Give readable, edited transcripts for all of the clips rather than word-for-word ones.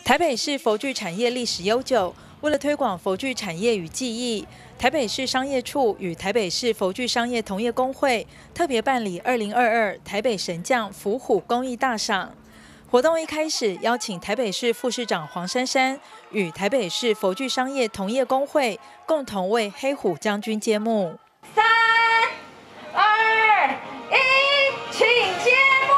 台北市佛具产业历史悠久，为了推广佛具产业与技艺，台北市商业处与台北市佛具商业同业公会特别办理2022台北神将伏虎公益大赏。活动一开始邀请台北市副市长黄珊珊与台北市佛具商业同业公会共同为黑虎将军揭幕。 3、2、1，请揭幕！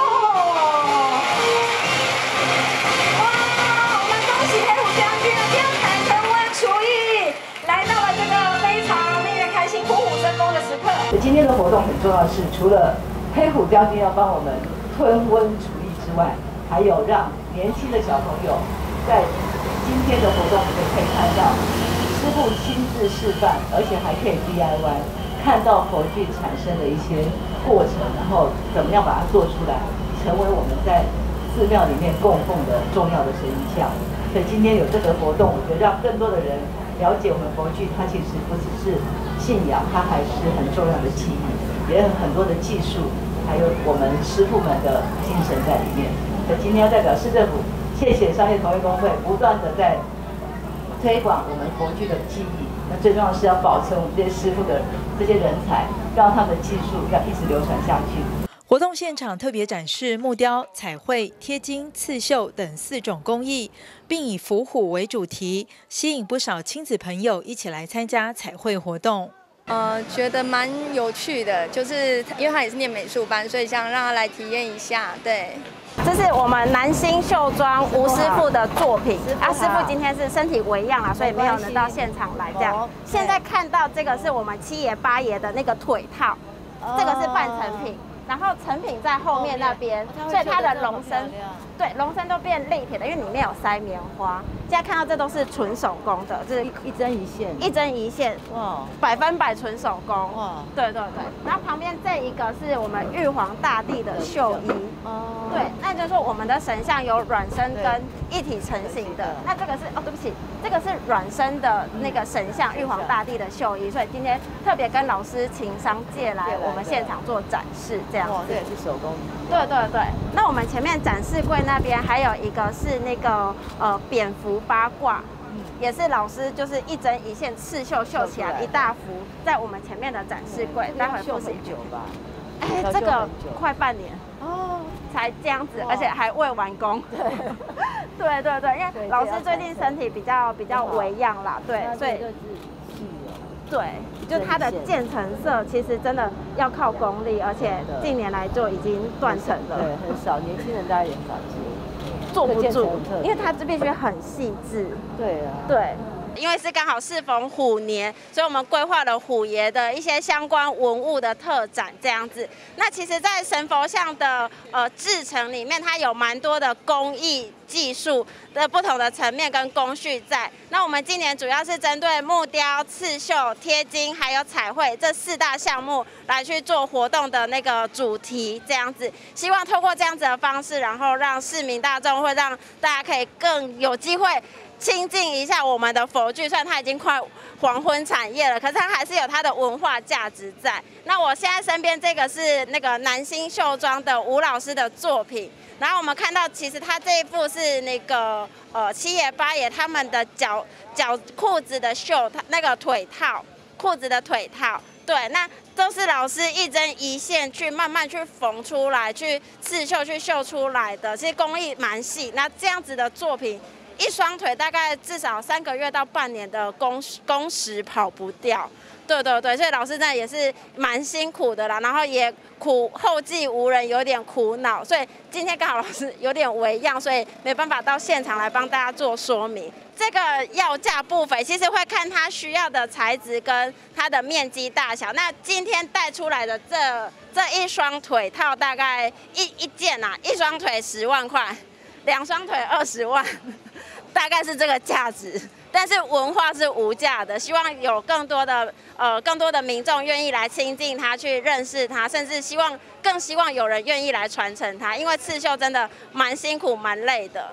哇，我们恭喜黑虎将军的貂蝉成文厨艺来到了这个非常令人开心、虎虎生风的时刻。 今天的活动很重要的是，除了黑虎将军要帮我们吞温厨艺之外，还有让年轻的小朋友在今天的活动里面可以看到师傅亲自示范，而且还可以 DIY， 看到佛具产生的一些过程，然后怎么样把它做出来，成为我们在寺庙里面供奉的重要的神遗像。所以今天有这个活动，我觉得让更多的人了解我们佛具，它其实不只是信仰，它还是很重要的技艺，也有很多的技术，还有我们师傅们的精神在里面。所以今天要代表市政府，谢谢商业同业公会不断的在推广我们佛具的技艺。那最重要的是要保存我们这些师傅的这些人才，让他们的技术要一直流传下去。 活动现场特别展示木雕、彩绘、贴金、刺绣等4种工艺，并以伏虎为主题，吸引不少亲子朋友一起来参加彩绘活动。 觉得蛮有趣的，就是因为他也是念美术班，所以想让他来体验一下。对， 这是我们南星绣庄吴师傅的作品。师傅今天是身体为恙啦，所以没有能到现场来。这样，现在看到这个是我们七爷八爷的那个腿套，这个是半成品。然后成品在后面那边，所以它的龙身，对，龙身都变立体的，因为里面有塞棉花。现在看到这都是纯手工的，这是一针一线，一针一线，哇，100%纯手工，哇，对对对。然后旁边这一个是我们玉皇大帝的绣衣，哦，对，那就是说我们的神像有软身跟一体成型的。那这个是对不起，这个是软身的那个神像玉皇大帝的绣衣，所以今天特别跟老师请商借来我们现场做展示。 哇，这也是手工。 对对对，那我们前面展示柜那边还有一个是那个蝙蝠八卦，也是老师就是一针一线刺绣起来一大幅，在我们前面的展示柜，待会复习很久吧？哎，这个快半年哦，才这样子，而且还未完工。对对对，因为老师最近身体比较微恙啦，对，所以。对，就它的渐层色其实真的要靠功力，而且近年来就已经断层了。 对，很少，年轻人大家也少做不住，因为它这必须很细致。 对啊。对。 因为是刚好适逢虎年，所以我们规划了虎爷的一些相关文物的特展这样子。那其实，在神佛像的制成里面，它有蛮多的工艺技术的不同的层面跟工序在。那我们今年主要是针对木雕、刺绣、贴金还有彩绘这4大项目来去做活动的那个主题这样子。希望透过这样子的方式，然后让市民大众会让大家可以更有机会亲近一下我们的佛具，虽然它已经快黄昏产业了，可是它还是有它的文化价值在。那我现在身边这个是那个南星绣庄的吴老师的作品，然后我们看到其实他这一幅是那个七爷八爷他们的脚裤子的绣，那个腿套，裤子的腿套。对，那都是老师一针一线去慢慢去缝出来，去刺绣去绣出来的，其实工艺蛮细。那这样子的作品，一双腿大概至少3个月到半年的工时跑不掉。对对对，所以老师真的也是蛮辛苦的啦，然后也后继无人，有点苦恼。所以今天刚好老师有点微恙，所以没办法到现场来帮大家做说明。这个要价不菲，其实会看它需要的材质跟它的面积大小。那今天带出来的这一双腿套，大概一件啊，一双腿10万块，2双腿20万，大概是这个价值。但是文化是无价的，希望有更多的民众愿意来亲近它，去认识它，甚至更希望有人愿意来传承它，因为刺绣真的蛮辛苦、蛮累的。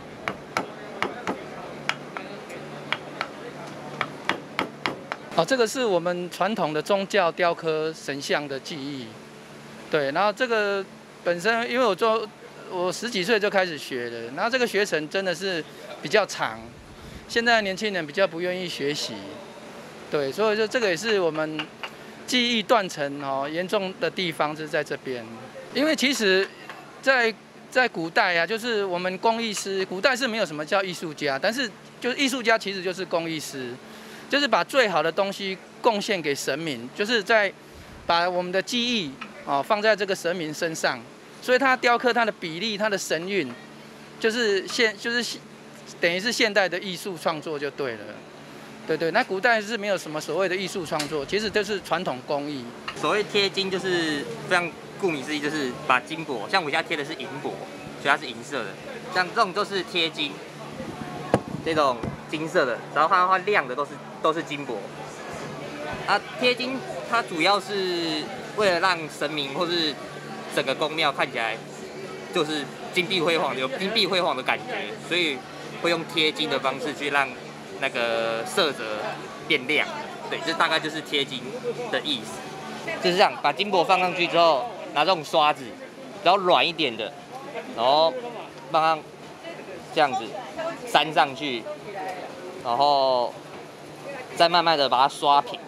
这个是我们传统的宗教雕刻神像的技艺，对，然后这个本身因为我10几岁就开始学了，然后这个学程真的是比较长，现在的年轻人比较不愿意学习，对，所以说这个也是我们技艺断层严重的地方是在这边，因为其实在古代啊，就是我们工艺师，古代是没有什么叫艺术家，但是就是艺术家其实就是工艺师，就是把最好的东西贡献给神明，就是在把我们的技艺放在这个神明身上，所以他雕刻它的比例、它的神韵，就是等于是现代的艺术创作就对了。对，那古代是没有什么所谓的艺术创作，其实都是传统工艺。 所谓贴金就是非常顾名思义，就是把金箔，像我现在贴的是银箔，所以它是银色的，像这种都是贴金，这种金色的，然后它亮的都是金箔。啊，贴金它主要是为了让神明或是整个宫庙看起来就是金碧辉煌，有金碧辉煌的感觉，所以会用贴金的方式去让那个色泽变亮。对，这大概就是贴金的意思。就是这样，把金箔放上去之后，拿这种刷子，然后软一点的，然后帮它这样子粘上去，然后再慢慢的把它刷平。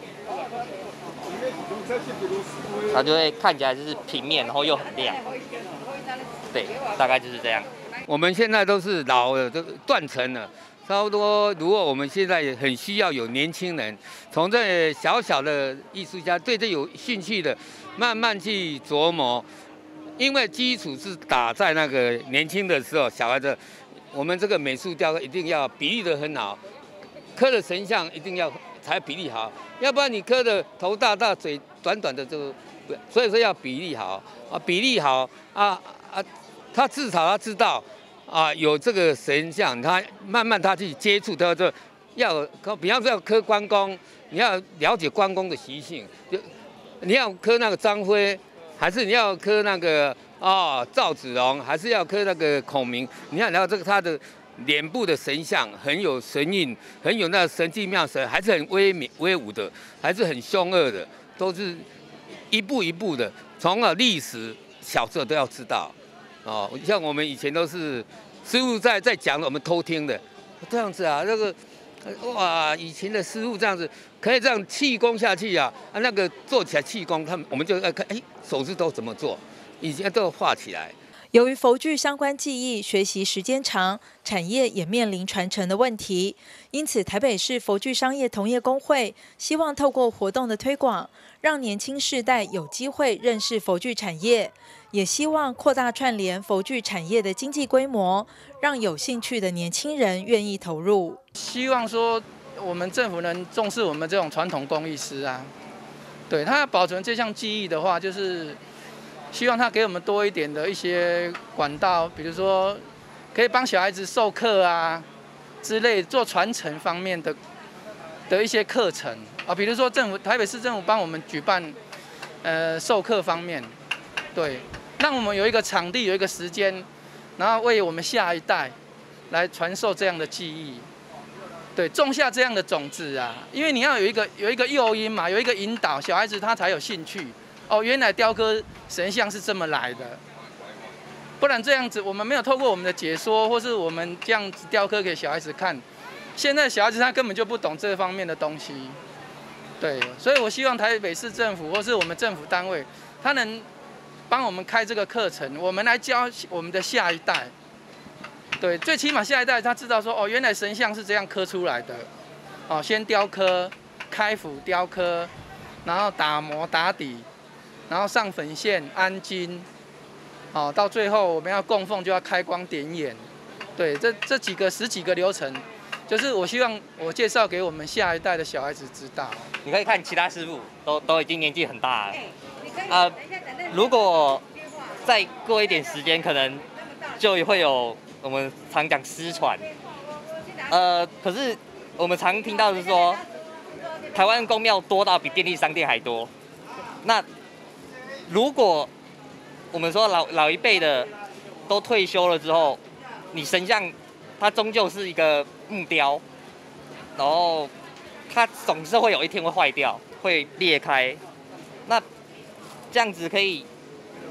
它就会看起来就是平面，然后又很亮。对，大概就是这样。 我们现在都是老的，都断层了，差不多。如果我们现在很需要有年轻人，从这小小的艺术家对这有兴趣的，慢慢去琢磨，因为基础是打在那个年轻的时候，小孩子，我们这个美术雕刻一定要比例得很好，刻的神像一定要才比例好，要不然你刻的头大大、嘴短短的就，所以说要比例好啊，比例好他至少他知道啊有这个神像，他慢慢他去接触，他就要比方说要刻关公，你要了解关公的习性，就你要刻那个张飞，还是你要刻那个赵子龙，还是要刻那个孔明？你看，然后这个他的脸部的神像很有神韵，很有那神气妙神，还是很威武的，还是很凶恶的，都是一步一步的，从历史小时候都要知道。像我们以前都是师傅在讲，我们偷听的，这样子啊，那个哇，以前的师傅这样子可以这样气功下去啊，那个做起来气功，我们就看，手势都怎么做，以前都画起来。 由于佛具相关技艺学习时间长，产业也面临传承的问题，因此台北市佛具商业同业公会希望透过活动的推广，让年轻世代有机会认识佛具产业，也希望扩大串联佛具产业的经济规模，让有兴趣的年轻人愿意投入。 希望说我们政府能重视我们这种传统工艺师啊，对他要保存这项技艺的话，就是希望他给我们多一点的一些管道，比如说可以帮小孩子授课啊之类，做传承方面的一些课程啊，比如说台北市政府帮我们举办授课方面，对，让我们有一个场地，有一个时间，然后为我们下一代来传授这样的技艺，对，种下这样的种子啊，因为你要有一个诱因嘛，有一个引导，小孩子他才有兴趣。原来雕刻神像是这么来的，不然这样子我们没有透过我们的解说，或是我们这样子雕刻给小孩子看，现在小孩子他根本就不懂这方面的东西，对，所以我希望台北市政府或是我们政府单位，他能帮我们开这个课程，我们来教我们的下一代，对，最起码下一代他知道说，原来神像是这样刻出来的，先雕刻、开斧雕刻，然后打磨打底。然后上粉线、安金，到最后我们要供奉就要开光点眼，对，这10几个流程，就是我希望我介绍给我们下一代的小孩子知道。 你可以看其他师傅都已经年纪很大了，如果再过一点时间，可能就会有我们常讲失传，可是我们常听到的是说，台湾公庙多到比便利商店还多，那如果我们说老一辈的都退休了之后，你神像它终究是一个木雕，然后它总是会有一天会坏掉，会裂开。那这样子可以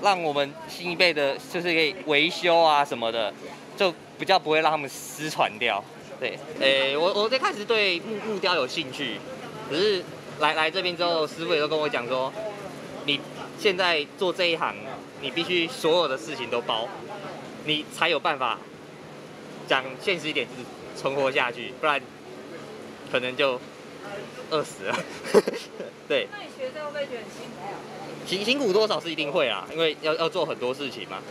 让我们新一辈的，就是可以维修啊什么的，就比较不会让他们失传掉。对，我最开始对木雕有兴趣，可是来这边之后，师傅也都跟我讲说，你现在做这一行，你必须所有的事情都包，你才有办法讲现实一点，就是存活下去，不然可能就饿死了。对。 那你学这个会不会觉得很辛苦？ 辛苦多少是一定会啦，因为要做很多事情嘛。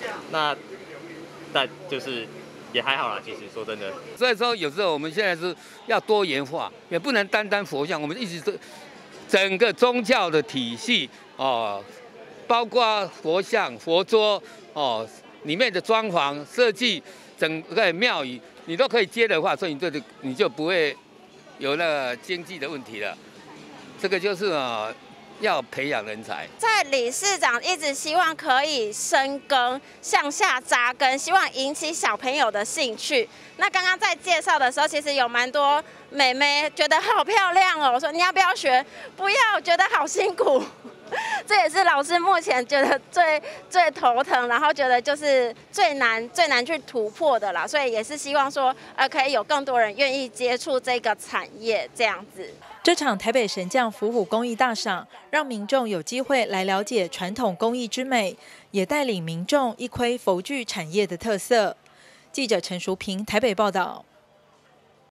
但就是也还好啦，其实说真的。 所以说有时候我们现在是要多元化，也不能单单佛像，我们一直是整个宗教的体系哦，包括佛像、佛桌哦里面的装潢设计，整个庙宇你都可以接的话，所以你就不会有那个经济的问题了。这个就是要培养人才。 在理事长一直希望可以深耕、向下扎根，希望引起小朋友的兴趣。那刚刚在介绍的时候，其实有蛮多妹妹觉得好漂亮哦，我说你要不要学？不要，觉得好辛苦。这也是老师目前觉得最头疼，然后觉得就是最难去突破的啦。所以也是希望说，可以有更多人愿意接触这个产业这样子。 这场台北神将伏虎工艺大赏，让民众有机会来了解传统工艺之美，也带领民众一窥佛具产业的特色。记者陈淑平台北报道。